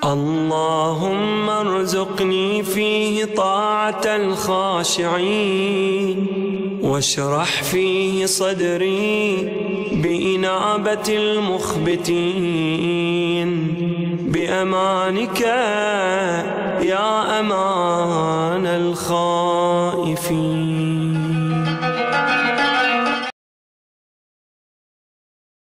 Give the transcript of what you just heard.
اللهم ارزقني فيه طاعة الخاشعين، واشرح فيه صدري بإنابة المخبتين، بأمانك يا أمان الخائفين.